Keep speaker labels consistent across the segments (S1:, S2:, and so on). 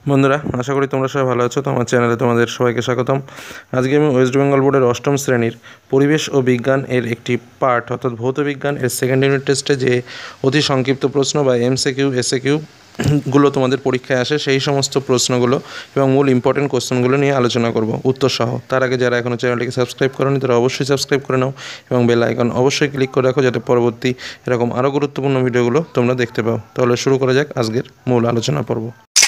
S1: বন্ধুরা, আশা করি তোমরা সবাই ভালো আছো। তো আমার চ্যানেলে তোমাদের সবাইকে স্বাগতম। আজকে আমি ওয়েস্ট বেঙ্গল বোর্ডের অষ্টম শ্রেণীর পরিবেশ ও বিজ্ঞান এর একটি পার্ট অর্থাৎ ভৌত বিজ্ঞান এর সেকেন্ড ইউনিট টেস্টে যে অতি সংক্ষিপ্ত প্রশ্ন বা এমসিকিউ এসএকিউ গুলো তোমাদের পরীক্ষায় আসে সেই সমস্ত প্রশ্নগুলো এবং মূল ইম্পর্টেন্ট কোশ্চেনগুলো নিয়ে আলোচনা করব উত্তর সহ। তার আগে যারা এখনও চ্যানেলটিকে সাবস্ক্রাইব করোনি তারা অবশ্যই সাবস্ক্রাইব করে নাও এবং বেল আইকন অবশ্যই ক্লিক করে রাখো যাতে পরবর্তী এরকম আরও গুরুত্বপূর্ণ ভিডিওগুলো তোমরা দেখতে পাও। তাহলে শুরু করা যাক আজকের মূল আলোচনা পর্ব।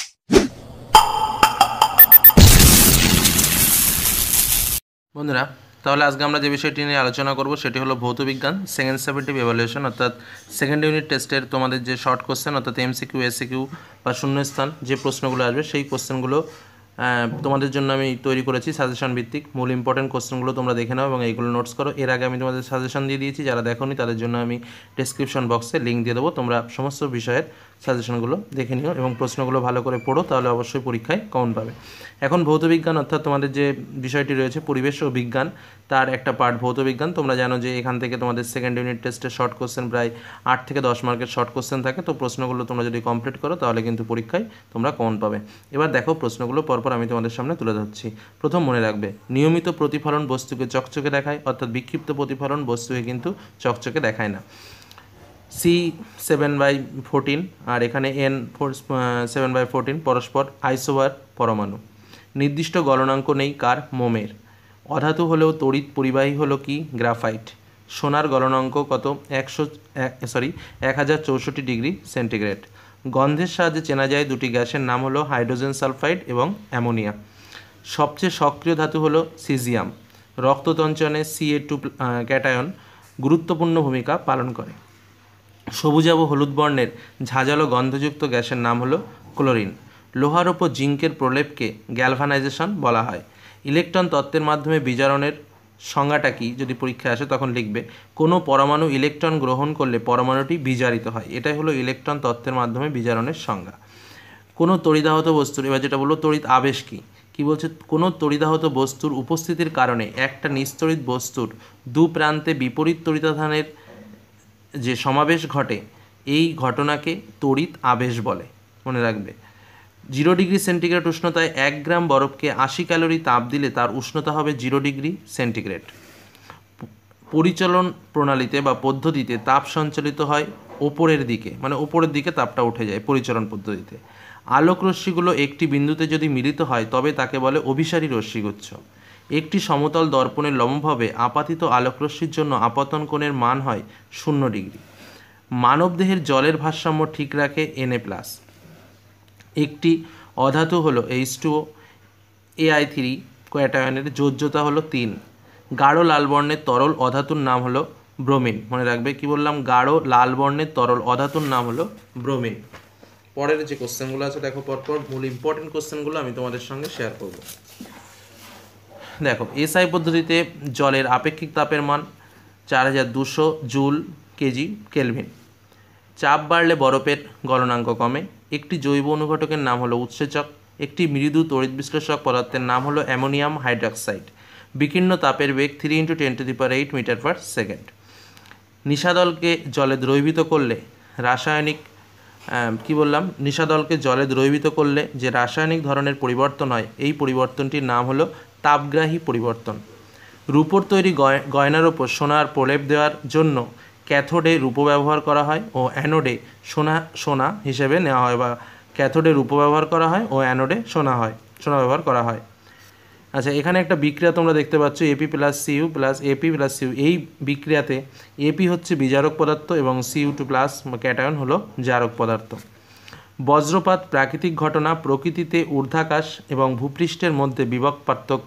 S1: বন্ধুরা, তাহলে আজকে আমরা যে বিষয়টি নিয়ে আলোচনা করব সেটি হলো ভৌতবিজ্ঞান সেকেন্ড সাবজেক্টিভ ইভ্যালুয়েশন অর্থাৎ সেকেন্ড ইউনিট টেস্টের তোমাদের যে শর্ট কোশ্চেন অর্থাৎ এমসিকিউ এসিকিউ বা শূন্যস্থান যে প্রশ্নগুলো আসবে সেই কোশ্চেনগুলো তোমাদের জন্য আমি তৈরি করেছি সাজেশন ভিত্তিক। মূল ইম্পর্টেন্ট কোশ্চেনগুলো তোমরা দেখে নাও এবং এইগুলো নোটস করো। এর আগে আমি তোমাদের সাজেশন দিয়ে দিয়েছি, যারা দেখোনি তাদের জন্য আমি ডেসক্রিপশন বক্সে লিঙ্ক দিয়ে দেবো। তোমরা সমস্ত বিষয়ের সাজেশনগুলো দেখে নিও এবং প্রশ্নগুলো ভালো করে পড়ো, তাহলে অবশ্যই পরীক্ষায় কমন পাবে। এখন ভৌতবিজ্ঞান অর্থাৎ তোমাদের যে বিষয়টি রয়েছে পরিবেশ ও বিজ্ঞান, তার একটা পার্ট ভৌতবিজ্ঞান। তোমরা জানো যে এখান থেকে তোমাদের সেকেন্ড ইউনিট টেস্টের শর্ট কোশ্চেন প্রায় 8 থেকে 10 মার্কের শর্ট কোশ্চেন থাকে। তো প্রশ্নগুলো তোমরা যদি কমপ্লিট করো তাহলে কিন্তু পরীক্ষায় তোমরা কমন পাবে। এবার দেখো প্রশ্নগুলো পরপর আমি তোমাদের সামনে তুলে ধরছি। প্রথম মনে রাখবে, নিয়মিত প্রতিফলন বস্তুকে চকচকে দেখায়, অর্থাৎ বিক্ষিপ্ত প্রতিফলন বস্তুকে কিন্তু চকচকে দেখায় না। C7/14 আর এখানে N7/14 পরস্পর আইসোবার পরমাণু। নির্দিষ্ট গলনাঙ্ক নেই কার? মোমের। অধাতু হলেও তড়িৎ পরিবাহী হলো কি? গ্রাফাইট। সোনার গলনাঙ্ক কত? 1064 ডিগ্রি সেন্টিগ্রেড। গন্ধের সাহায্যে চেনা যায় দুটি গ্যাসের নাম হলো হাইড্রোজেন সালফাইড এবং অ্যামোনিয়া। সবচেয়ে সক্রিয় ধাতু হলো সিজিয়াম। রক্ততঞ্চনে Ca2 ক্যাটায়ন গুরুত্বপূর্ণ ভূমিকা পালন করে। সবুজাভ হলুদ বর্ণের ঝাঁঝালো গন্ধযুক্ত গ্যাসের নাম হলো ক্লোরিন। লোহার ওপর জিঙ্কের প্রলেপকে গ্যালভানাইজেশন বলা হয়। ইলেকট্রন তত্ত্বের মাধ্যমে বিজারণের সংজ্ঞাটা কি যদি পরীক্ষায় আসে তখন লিখবে, কোনো পরমাণু ইলেকট্রন গ্রহণ করলে পরমাণুটি বিজারিত হয়। এটাই হলো ইলেকট্রন তত্ত্বের মাধ্যমে বিজারণের সংজ্ঞা। কোনো তড়িদাহত বস্তুর, এবার যেটা বললো তড়িৎ আবেশ কি বলছে, কোনো তড়িদাহত বস্তুর উপস্থিতির কারণে একটা নিস্তড়িত বস্তুর দু প্রান্তে বিপরীত তড়িতাধানের যে সমাবেশ ঘটে এই ঘটনাকে তড়িৎ আবেশ বলে। মনে রাখবে, 0 ডিগ্রি সেন্টিগ্রেড উষ্ণতায় 1 গ্রাম বরফকে 80 ক্যালোরি তাপ দিলে তার উষ্ণতা হবে 0 ডিগ্রি সেন্টিগ্রেড। পরিচলন প্রণালীতে বা পদ্ধতিতে তাপ সঞ্চালিত হয় ওপরের দিকে, মানে ওপরের দিকে তাপটা উঠে যায় পরিচলন পদ্ধতিতে। আলোক রশ্মিগুলো একটি বিন্দুতে যদি মিলিত হয় তবে তাকে বলে অভিসারী রশ্মিগুচ্ছ। একটি সমতল দর্পণের লম্বভাবে আপাতিত আলোকরশ্মির জন্য আপতন কোণের মান হয় 0 ডিগ্রি। মানবদেহের জলের ভারসাম্য ঠিক রাখে Na+। একটি অধাতু হলো H2O, Ai3 ক্যাটায়নের যোজ্যতা হলো 3। গাঢ় লাল বর্ণের তরল অধাতুর নাম হলো ব্রোমিন। মনে রাখবে, কি বললাম? গাঢ় লাল বর্ণের তরল অধাতুর নাম হলো ব্রোমিন। পরের যে কোশ্চেনগুলো আছে দেখো, পরপর মূল ইম্পর্টেন্ট কোশ্চেনগুলো আমি তোমাদের সঙ্গে শেয়ার করব। দেখো, এসআই পদ্ধতিতে জলের আপেক্ষিক তাপের মান 4200 জুল কেজি কেলভিন। চাপ বাড়লে বরফের গলনাঙ্ক কমে। একটি জৈব অনুঘটকের নাম হলো উৎসেচক। একটি মৃদু তড়িৎ বিশ্লেষক পদার্থের নাম হলো অ্যামোনিয়াম হাইড্রক্সাইড। বিকীর্ণ তাপের বেগ 3 × 10⁸ মিটার/সেকেন্ড। নিশাদলকে জলে দ্রবীভূত করলে রাসায়নিক নিশাদলকে জলে দ্রবীভূত করলে যে রাসায়নিক ধরনের পরিবর্তন হয় এই পরিবর্তনটির নাম হলো তাপগ্রাহী পরিবর্তন। রূপোর তৈরি গয়নার ওপর সোনার প্রলেপ দেওয়ার জন্য ক্যাথোডে রূপো ব্যবহার করা হয় ও অ্যানোডে সোনা হিসেবে নেওয়া হয়, বা ক্যাথোডে রূপো ব্যবহার করা হয় ও অ্যানোডে সোনা ব্যবহার করা হয়। আচ্ছা, এখানে একটা বিক্রিয়া তোমরা দেখতে পাচ্ছ Ap+Cu+Ap+Cu। এই বিক্রিয়াতে Ap হচ্ছে বিজারক পদার্থ এবং Cu2+ ক্যাটায়ন হলো জারক পদার্থ। বজ্রপাত প্রাকৃতিক ঘটনা, প্রকৃতিতে ঊর্ধ্বাকাশ এবং ভূপৃষ্ঠের মধ্যে বিভব পার্থক্য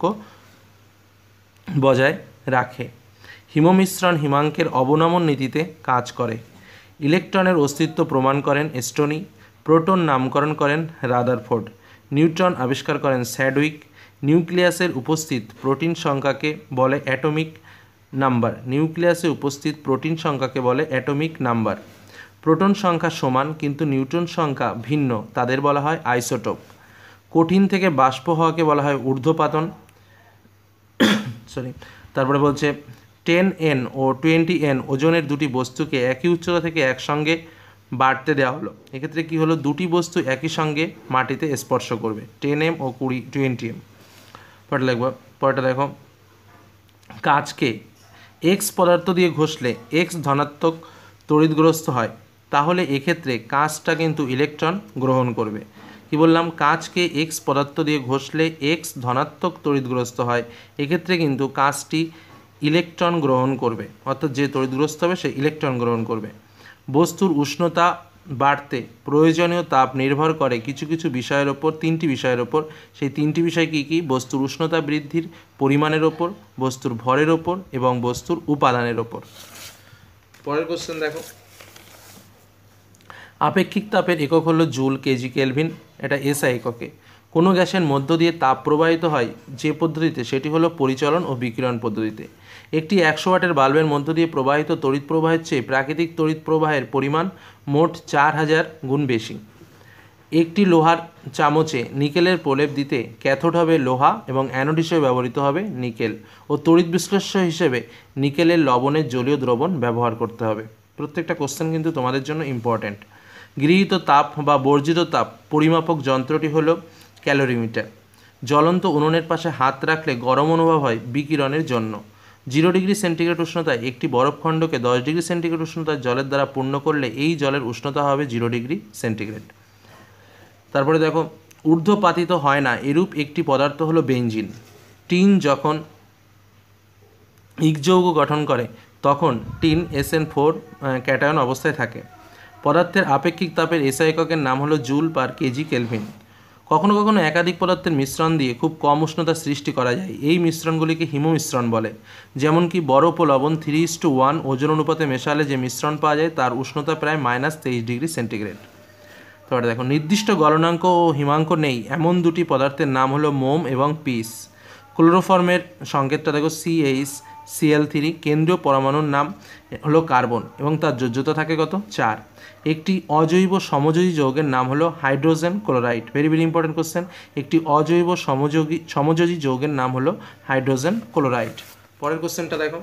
S1: বজায় রাখে। হিমমিশ্রণ হিমাঙ্কের অবনমন নীতিতে কাজ করে। ইলেকট্রনের অস্তিত্ব প্রমাণ করেন স্টোনি। প্রোটন নামকরণ করেন রাদারফোর্ড। নিউট্রন আবিষ্কার করেন স্যাডউইক। নিউক্লিয়াসের উপস্থিত প্রোটিন সংখ্যাকে বলে অ্যাটমিক নাম্বার। নিউক্লিয়াসে উপস্থিত প্রোটিন সংখ্যাকে বলে অ্যাটমিক নাম্বার। প্রোটন সংখ্যা সমান কিন্তু নিউট্রন সংখ্যা ভিন্ন, তাদের বলা হয় আইসোটোপ। কঠিন থেকে বাষ্প হওয়াকে বলা হয় ঊর্ধ্বপাতন। তারপরে বলছে 10N ও 20N ওজনের দুটি বস্তুকে একই উচ্চতা থেকে একসঙ্গে
S2: বাড়তে দেওয়া হলো। এক্ষেত্রে কী হলো, দুটি বস্তু একই সঙ্গে মাটিতে স্পর্শ করবে, 10 m ও 20 m। পরেরটা দেখো, কাঁচকে এক্স পদার্থ দিয়ে ঘষলে এক্স ধনাত্মক তড়িৎগ্রস্ত হয়, তাহলে এক্ষেত্রে কাঁচটা কিন্তু ইলেকট্রন গ্রহণ করবে। কি বললাম, কাঁচকে এক্স পদার্থ দিয়ে ঘষলে এক্স ধনাত্মক তড়িৎগ্রস্ত হয়, এক্ষেত্রে কিন্তু কাঁচটি ইলেকট্রন গ্রহণ করবে, অর্থাৎ যে তড়িৎগ্রস্ত হবে সে ইলেকট্রন গ্রহণ করবে। বস্তুর উষ্ণতা বাড়তে প্রয়োজনীয় তাপ নির্ভর করে কিছু কিছু বিষয়ের ওপর, 3টি বিষয়ের ওপর। সেই 3টি বিষয় কী কী? বস্তুর উষ্ণতা বৃদ্ধির পরিমাণের ওপর, বস্তুর ভরের ওপর এবং বস্তুর উপাদানের ওপর। পরের কোশ্চেন দেখো, আপেক্ষিক তাপের একক হলো জুল, কেজি, কেলভিন, এটা এসআই এককে। কোনো গ্যাসের মধ্য দিয়ে তাপ প্রবাহিত হয় যে পদ্ধতিতে, সেটি হলো পরিচলন ও বিকিরণ পদ্ধতিতে। একটি 100 ওয়াটের বাল্বের মধ্য দিয়ে প্রবাহিত তড়িৎ প্রবাহের চেয়ে প্রাকৃতিক তড়িৎ প্রবাহের পরিমাণ মোট 4000 গুণ বেশি। একটি লোহার চামচে নিকেলের প্রলেপ দিতে ক্যাথোড হবে লোহা এবং অ্যানোড হিসেবে ব্যবহৃত হবে নিকেল, ও তড়িৎ বিশ্লেষ্য হিসেবে নিকেলের লবণের জলীয় দ্রবণ ব্যবহার করতে হবে। প্রত্যেকটা কোশ্চেন কিন্তু তোমাদের জন্য ইম্পর্ট্যান্ট। গৃহীত তাপ বা বর্জিত তাপ পরিমাপক যন্ত্রটি হলো ক্যালোরিমিটার। জ্বলন্ত উনুনের পাশে হাত রাখলে গরম অনুভব হয় বিকিরণের জন্য। 0 ডিগ্রি সেন্টিগ্রেড উষ্ণতায় একটি বরফখণ্ডকে 10 ডিগ্রি সেন্টিগ্রেড উষ্ণতার জলের দ্বারা পূর্ণ করলে এই জলের উষ্ণতা হবে 0 ডিগ্রি সেন্টিগ্রেড। তারপরে দেখো, ঊর্ধ্বপাতিত হয় না এরূপ একটি পদার্থ হলো বেঞ্জিন। টিন যখন ইকযৌগ গঠন করে তখন টিন SN4 ক্যাটায়ন অবস্থায় থাকে। পদার্থের আপেক্ষিক তাপের এসআই এককের নাম হলো জুল পার কেজি কেলভিন। কখনো কখনো একাধিক পদার্থের মিশ্রণ দিয়ে খুব কম উষ্ণতা সৃষ্টি করা যায়, এই মিশ্রণগুলিকে হিমমিশ্রণ বলে। যেমন কি বরফ ও লবণ 3:1 ওজন অনুপাতে মেশালে যে মিশ্রণ পাওয়া যায় তার উষ্ণতা প্রায় -23 ডিগ্রি সেন্টিগ্রেড। তারপরে দেখো, নির্দিষ্ট গলনাঙ্ক ও হিমাঙ্ক নেই এমন দুটি পদার্থের নাম হলো মোম এবং পিস। ক্লোরোফর্মের সংকেতটা দেখো CH(Cl3), কেন্দ্রীয় পরমাণুর নাম হলো কার্বন এবং তার যোজ্যতা থাকে কত? 4। একটি অজৈব সমযোজী যৌগের নাম হলো hydrogen chloride. Very very important question. একটি অজৈব সমযোজী যৌগের নাম হলো হাইড্রোজেন ক্লোরাইড। পরের কোশ্চেনটা দেখো,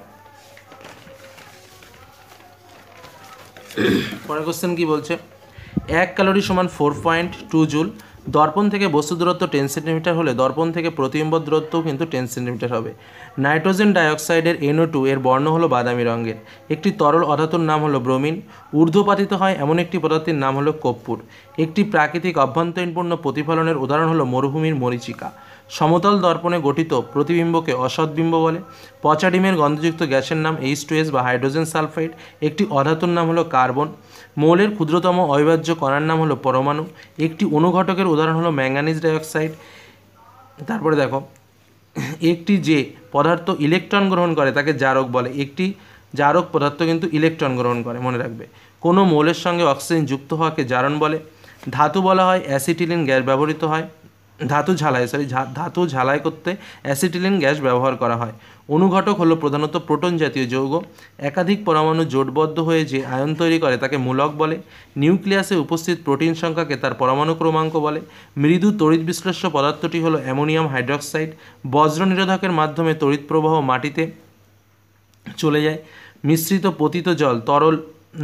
S2: পরের কোশ্চেন কি বলছে, 1 ক্যালোরি সমান 4.2 জুল। দর্পণ থেকে বস্তু দূরত্ব 10 সেন্টিমিটার হলে দর্পণ থেকে প্রতিবিম্ব দূরত্বও কিন্তু 10 সেন্টিমিটার হবে। নাইট্রোজেন ডাইঅক্সাইডের NO2 এর বর্ণ হলো বাদামি রঙের। একটি তরল অধাতুর নাম হলো ব্রোমিন। ঊর্ধ্বপাতিত হয় এমন একটি পদার্থের নাম হলো কর্পূর। একটি প্রাকৃতিক অভ্যন্তরীণপূর্ণ প্রতিফলনের উদাহরণ হলো মরুভূমির মরীচিকা। সমতল দর্পণে গঠিত প্রতিবিম্বকে অসৎবিম্ব বলে। পচা ডিমের গন্ধযুক্ত গ্যাসের নাম H2S বা হাইড্রোজেন সালফাইড। একটি অধাতুর নাম হলো কার্বন। মৌলের ক্ষুদ্রতম অবিভাজ্য কণার নাম হলো পরমাণু। একটি অনুঘটকের উদাহরণ হলো ম্যাঙ্গানিজ ডাইঅক্সাইড। তারপরে দেখো, একটি যে পদার্থ ইলেকট্রন গ্রহণ করে তাকে জারক বলে। একটি জারক পদার্থ কিন্তু ইলেকট্রন গ্রহণ করে, মনে রাখবে। কোনো মৌলের সঙ্গে অক্সিজেন যুক্ত হওয়াকে জারণ বলে। ধাতু বলা হয় অ্যাসিটিলিন গ্যাস ব্যবহৃত হয়। ধাতু ঝালাই করতে অ্যাসিটিলিন গ্যাস ব্যবহার করা হয়। অনুঘটক হলো প্রধানত প্রোটন জাতীয় যৌগ। একাধিক পরমাণু জোটবদ্ধ হয়ে যে আয়ন তৈরি করে তাকে মূলক বলে। নিউক্লিয়াসে উপস্থিত প্রোটিন সংখ্যাকে তার পরমাণু ক্রমাঙ্ক বলে। মৃদু তড়িৎ বিশ্লেষ্য পদার্থটি হলো অ্যামোনিয়াম হাইড্রক্সাইড। বজ্র নিরোধকের মাধ্যমে তড়িৎ প্রবাহ মাটিতে চলে যায়। মিশ্রিত পতিত জল তরলে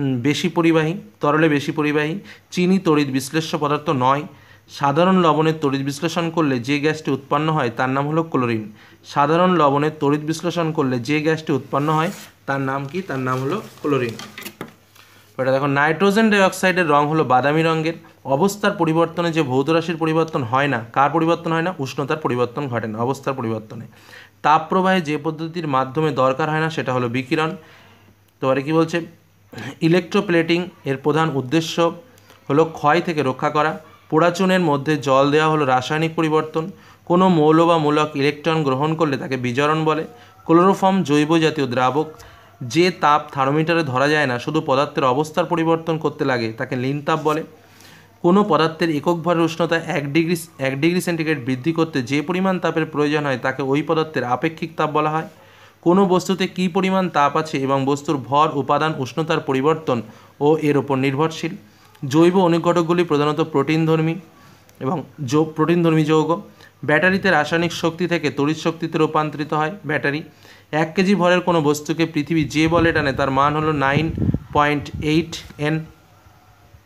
S2: বেশি পরিবাহী। চিনি তড়িৎ বিশ্লেষ্য পদার্থ নয়। সাধারণ লবণের তড়িৎ বিশ্লেষণ করলে যে গ্যাসটি উৎপন্ন হয় তার নাম হলো ক্লোরিন। সাধারণ লবণের তড়িৎ বিশ্লেষণ করলে যে গ্যাসটি উৎপন্ন হয় তার নাম কি? তার নাম হলো ক্লোরিন। এটা দেখো, নাইট্রোজেন ডাইঅক্সাইডের রং হলো বাদামি রঙের। অবস্থার পরিবর্তনে যে ভৌত রাশির পরিবর্তন হয় না, কার পরিবর্তন হয় না? উষ্ণতার পরিবর্তন ঘটে না, অবস্থার পরিবর্তনে। তাপ প্রবাহে যে পদ্ধতির মাধ্যমে দরকার হয় না সেটা হলো বিকিরণ। তোমারে কি বলছে, ইলেকট্রোপ্লেটিং এর প্রধান উদ্দেশ্য হলো ক্ষয় থেকে রক্ষা করা। পোড়াচুনের মধ্যে জল দেওয়া হলো রাসায়নিক পরিবর্তন। কোনো মৌল বা মূলক ইলেকট্রন গ্রহণ করলে তাকে বিজারণ বলে। ক্লোরোফর্ম জৈব জাতীয় দ্রাবক। যে তাপ থার্মোমিটারে ধরা যায় না, শুধু পদার্থের অবস্থার পরিবর্তন করতে লাগে, তাকে লীন তাপ বলে। কোনো পদার্থের একক ভরের উষ্ণতা 1 ডিগ্রি সেন্টিগ্রেড বৃদ্ধি করতে যে পরিমাণ তাপের প্রয়োজন হয় তাকে ওই পদার্থের আপেক্ষিক তাপ বলা হয়। কোনো বস্তুতে কী পরিমাণ তাপ আছে এবং বস্তুর ভর, উপাদান, উষ্ণতার পরিবর্তন ও এর ওপর নির্ভরশীল। জৈব অনুঘটকগুলি প্রধানত প্রোটিনধর্মী যৌগ। ব্যাটারিতে রাসায়নিক শক্তি থেকে তড়িৎ শক্তিতে রূপান্তরিত হয় ব্যাটারি। 1 কেজি ভরের কোনো বস্তুকে পৃথিবী যে বলে টানে তার মান হলো 9.8 N।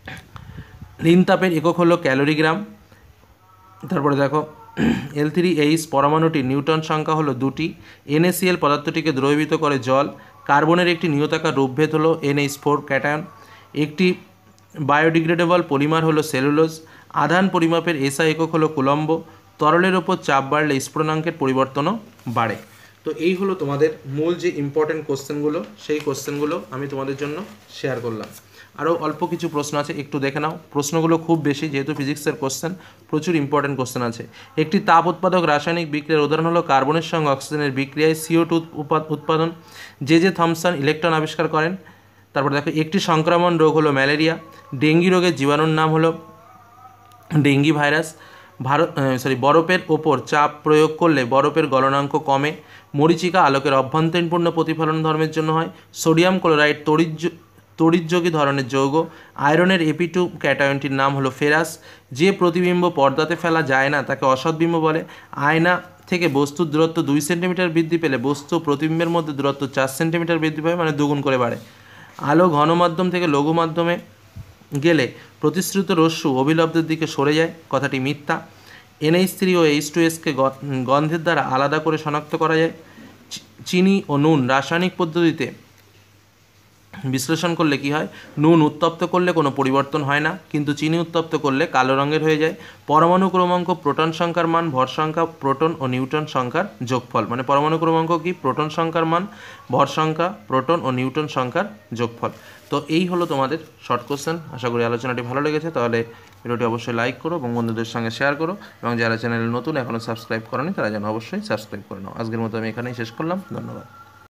S2: ঋণ তাপের একক হলো ক্যালোরিগ্রাম। তারপরে দেখো L3H পরমাণুটির নিউটন সংখ্যা হলো 2টি। NaCl পদার্থটিকে দ্রবীভূত করে জল। কার্বনের একটি নিয়তাকার রূপভেদ হলো NH4 ক্যাটায়ন। একটি বায়োডিগ্রেডেবল পলিমার হলো সেলুলোজ। আধান পরিমাপের SI একক হলো কুলম্ব। তরলের ওপর চাপ বাড়লে স্ফুটনাঙ্কের পরিবর্তনও বাড়ে। তো এই হলো তোমাদের মূল যে ইম্পর্টেন্ট কোশ্চেনগুলো, সেই কোশ্চেনগুলো আমি তোমাদের জন্য শেয়ার করলাম। আরও অল্প কিছু প্রশ্ন আছে, একটু দেখে নাও। প্রশ্নগুলো খুব বেশি, যেহেতু ফিজিক্সের কোশ্চেন, প্রচুর ইম্পর্টেন্ট কোশ্চেন আছে। একটি তাপ উৎপাদক রাসায়নিক বিক্রিয়ার উদাহরণ হলো কার্বনের সঙ্গে অক্সিজেনের বিক্রিয়ায় CO2 উৎপাদন। জে থমসন ইলেকট্রন আবিষ্কার করেন। তারপর দেখো একটি সংক্রমণ রোগ হলো ম্যালেরিয়া। ডেঙ্গি রোগের জীবাণুর নাম হলো ডেঙ্গি ভাইরাস। বরফের ওপর চাপ প্রয়োগ করলে বরফের গলনাঙ্ক কমে। মরীচিকা আলোকের অভ্যন্তরীণপূর্ণ প্রতিফলন ধর্মের জন্য হয়। সোডিয়াম ক্লোরাইড তড়িৎযোগী ধরনের যৌগ। আয়রনের Ap2 ক্যাটায়নটির নাম হলো ফেরাস। যে প্রতিবিম্ব পর্দাতে ফেলা যায় না তাকে অসৎবিম্ব বলে। আয়না থেকে বস্তুর দূরত্ব 2 সেন্টিমিটার বৃদ্ধি পেলে বস্তু প্রতিবিম্বের মধ্যে দূরত্ব 4 সেন্টিমিটার বৃদ্ধি পাবে, মানে দুগুণ করে বাড়ে। আলো ঘন মাধ্যম থেকে লঘু মাধ্যমে গেলে প্রতিশ্রুত রশ্মি অভিলব্ধের দিকে সরে যায়, কথাটি মিথ্যা। NH3 ও H2S-কে গন্ধের দ্বারা আলাদা করে শনাক্ত করা যায়। চিনি ও নুন রাসায়নিক পদ্ধতিতে বিশ্লেষণ করলে কি হয়? নুন উত্তপ্ত করলে কোনো পরিবর্তন হয় না, কিন্তু চিনি উত্তপ্ত করলে কালো রঙের হয়ে যায়। পরমাণু ক্রমাঙ্ক প্রোটন সংখ্যার মান, ভর সংখ্যা, প্রোটন ও নিউট্রন সংখ্যার যোগফল। মানে পরমাণু ক্রমাঙ্ক কি? প্রোটন সংখ্যার মান, ভর সংখ্যা, প্রোটন ও নিউট্রন সংখ্যার যোগফল। তো এই হলো তোমাদের শর্ট কোশ্চেন। আশা করি আলোচনাটি ভালো লেগেছে। তাহলে ভিডিওটি অবশ্যই লাইক করো এবং বন্ধুদের সঙ্গে শেয়ার করো, এবং যারা চ্যানেলে নতুন এখনও সাবস্ক্রাইব করোনি তারা যেন অবশ্যই সাবস্ক্রাইব করে নাও। আজকের মতো আমি এখানেই শেষ করলাম। ধন্যবাদ।